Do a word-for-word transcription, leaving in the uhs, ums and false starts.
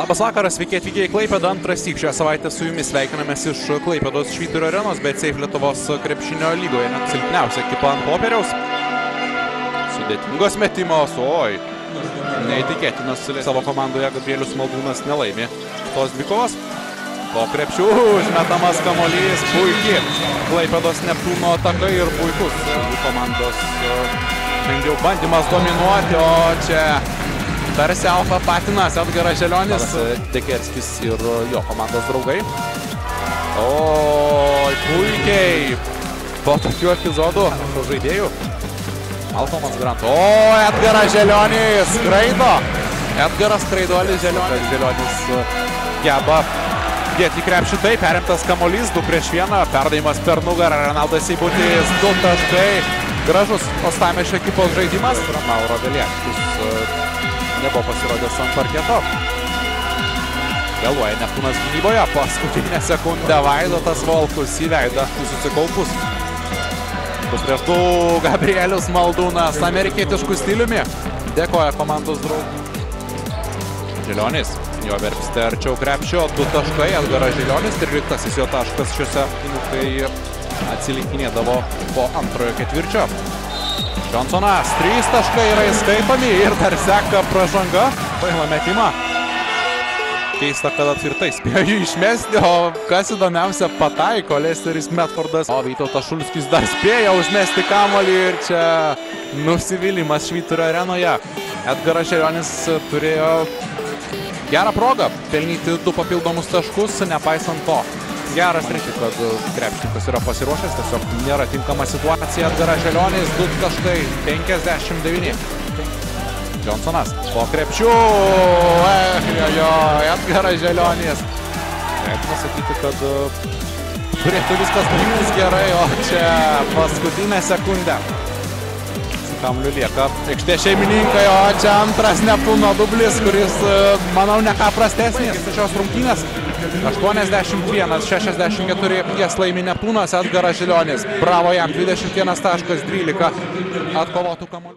Labas vakaras, sveiki atvykę į Klaipėdą. Antras syk šią savaitę su jumis sveikinamės iš Klaipėdos Švyturio arenos, bet Safe Lietuvos krepšinio lygoje net silpniausia ekipa ant popieriaus. Sudėtingos metimos, oi, neįtikėtinas savo komandoje Gabrielius Maldūnas nelaimė tos dvikovos. Po krepšių užmetamas kamuolys, puikiai Klaipėdos Neptūno ataka ir puikus jų komandos jau bandymas dominuoti, o čia tarsi alfa patinas Edgaras Želionis, Dekerskis ir jo komandos draugai. Oi, puikiai po tokių epizodų žaidėjų. Malcolmas Grant. O, Edgaras Želionis skraido. Edgaras skraiduolis Želionis. Želionis geba dėti į krepšį. Taip, perimtas kamuolys, du prieš vieną, perdavimas per nugarą, Renaldas Seibutis, du taškai. Gražus Uostamiesčio ekipos žaidimas. Mauro Veliačkus nebuvo pasirodęs ant parketo. Vėluoja Neptūnas gynyboje. Paskutinę sekundę Vaidotas Volkus į veidą susikaupus. Du prieš du Gabrielius Maldūnas amerikietišku stiliumi dėkoja komandos draugų. Želionis, jo verpstė arčiau krepšio, du taškai, Edgaras Želionis, tryliktasis jo taškas šiuose, kai atsilikinėdavo po antrojo ketvirčio. Johnsonas, trys taškai yra įskaitomi ir dar seka pražanga, paima metimą. Keista, kad apskritai spėjo jį išmesti, o kas įdomiausia, pataiko Lesteris Medfordas. O Vytautas Šulskis dar spėjo užmesti kamuolį ir čia nusivylimas Švyturio arenoje. Edgaras Želionis turėjo gerą progą pelnyti du papildomus taškus, nepaisant to. Geras reikia, kad krepšininkas yra pasiruošęs, tiesiog nėra tinkama situacija. Edgaras Želionis, du taškai, penkiasdešimt devyni. Johnsonas po krepšių, jo, Edgaras Želionis. Galima sakyti, kad turėtų viskas baigtis gerai, o čia paskutinę sekundę. Kamuoliu lieka aikštės šeimininkai, o čia antras Neptūno dublis, kuris, manau, ne ką prastesnis šios rungtynės. aštuoniasdešimt vienas šešiasdešimt keturi jas laimi Neptūnas, Edgaras Želionis. Bravo jam, dvidešimt vienas taškas dvylika atkovotų kamuolių.